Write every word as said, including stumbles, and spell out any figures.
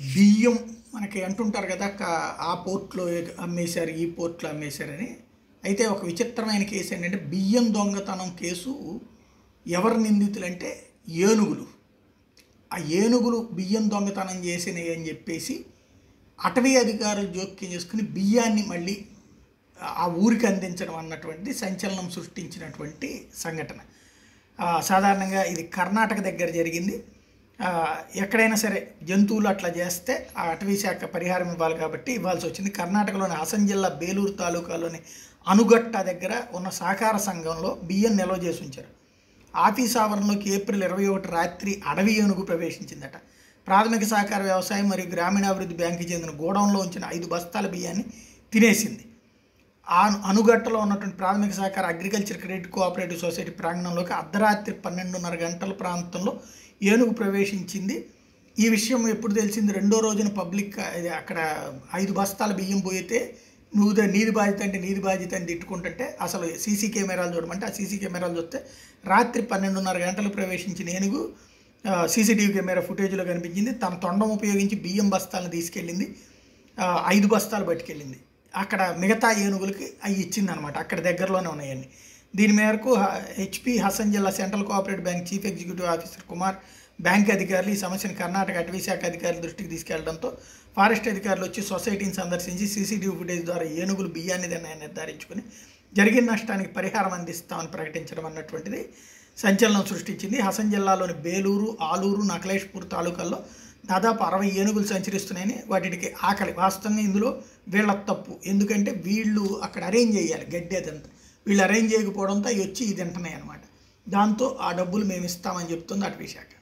బియ్యం మనకి అంటుంటారు కదా క- ఆ పోర్ట్లో అమ్మేశారు ఈ పోర్ట్లో అమ్మేశారని. అయితే ఒక విచిత్రమైన కేసు ఏంటంటే బియ్యం దొంగతనం కేసు ఎవరు నిందితులంటే ఏనుగులు. ఆ ఏనుగులు బియ్యం దొంగతనం చేసినాయి అని చెప్పేసి అటవీ అధికారులు జోక్యం చేసుకుని బియ్యాన్ని మళ్ళీ ఆ ఊరికి అందించడం అన్నటువంటి సంచలనం సృష్టించినటువంటి సంఘటన. ఆ, సాధారణంగా ఇది కర్ణాటక దగ్గర జరిగింది. ఆ, ఎక్కడైనా సరే జంతువులు అట్లా చేస్తే ఆ అటవీ శాఖ పరిహారం ఇవ్వాలి కాబట్టి ఇవ్వాల్సి వచ్చింది. కర్ణాటకలోని హాసన్ జిల్లా బేలూరు తాలూకాలోని అనుగట్ట దగ్గర ఉన్న సహకార సంఘంలో బియ్యం నిల్వ చేసి ఉంచారు. ఆఫీస్ ఆవరణలోకి ఏప్రిల్ ఇరవై ఒకటి రాత్రి అడవి ఏనుగు ప్రవేశించిందట. ప్రాథమిక సహకార వ్యవసాయం మరియు గ్రామీణాభివృద్ధి బ్యాంకుకి చెందిన గోడౌన్లో ఉంచిన ఐదు బస్తాల బియ్యాన్ని తినేసింది. ఆ అనుగట్టలో ఉన్నటువంటి ప్రాథమిక సహకార అగ్రికల్చర్ క్రెడిట్ కోఆపరేటివ్ సొసైటీ ప్రాంగణంలోకి అర్ధరాత్రి పన్నెండున్నర గంటల ప్రాంతంలో ఏనుగు ప్రవేశించింది. ఈ విషయం ఎప్పుడు తెలిసింది? రెండో రోజున పబ్లిక్ ఇది అక్కడ ఐదు బస్తాల బియ్యం పోయితే నువ్వు ద- నీది బాధ్యత అంటే నీది బాధ్యత అని తిట్టుకుంటుంటే అసలు సీసీ కెమెరాలు చూడమంటే ఆ సీసీ కెమెరాలు చూస్తే రాత్రి పన్నెండున్నర గంటలు ప్రవేశించిన ఏనుగు సీసీటీవీ కెమెరా ఫుటేజ్లో కనిపించింది. తన తొండం ఉపయోగించి బియ్యం బస్తాలను తీసుకెళ్ళింది. ఆ, ఐదు బస్తాలు పట్టుకెళ్ళింది. అక్కడ మిగతా ఏనుగులకి అవి ఇచ్చిందనమాట. అక్కడ దగ్గరలోనే ఉన్నాయండి. దీని మేరకు హెచ్పి హసన్ జిల్లా central cooperative bank chief executive officer Kumar bank అధికారులు ఈ సమస్యను కర్ణాటక అటవీ శాఖ అధికారుల దృష్టికి తీసుకెళ్లడంతో ఫారెస్ట్ అధికారులు వచ్చి సొసైటీని సందర్శించి సీసీటీవీ ఫుటేజ్ ద్వారా ఏనుగులు బియ్యాన్ని తిన్నాయని నిర్ధారించుకుని జరిగిన నష్టానికి పరిహారం అందిస్తామని ప్రకటించడం అన్నటువంటిది సంచలనం సృష్టించింది. హసన్ జిల్లాలోని బేలూరు, ఆలూరు, నకలేష్పూర్ తాలూకాల్లో దాదాపు అరవై ఏనుగులు సంచరిస్తున్నాయని వాటికి ఆకలి. వాస్తవంగా ఇందులో వీళ్ళ తప్పు. ఎందుకంటే వీళ్ళు అక్కడ అరేంజ్ చేయాలి గడ్డి అదంతా. వీళ్ళు అరేంజ్ చేయకపోవడంతో అవి వచ్చి ఇది తింటున్నాయి అనమాట. దాంతో ఆ డబ్బులు మేము ఇస్తామని చెప్తుంది అటవీ శాఖ.